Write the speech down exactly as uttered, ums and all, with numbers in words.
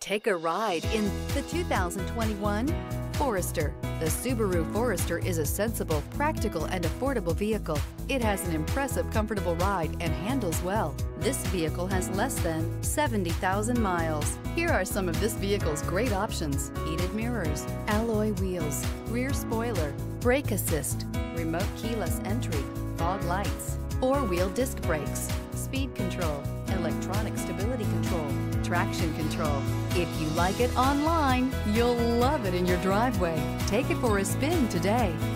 Take a ride in the two thousand twenty-one Forester. The Subaru Forester is a sensible, practical, and affordable vehicle. It has an impressive, comfortable ride and handles well. This vehicle has less than seventy thousand miles. Here are some of this vehicle's great options: heated mirrors, alloy wheels, rear spoiler, brake assist, remote keyless entry, fog lights, four-wheel disc brakes, speed control, electronic stability control, traction control. If you like it online, you'll love it in your driveway. Take it for a spin today.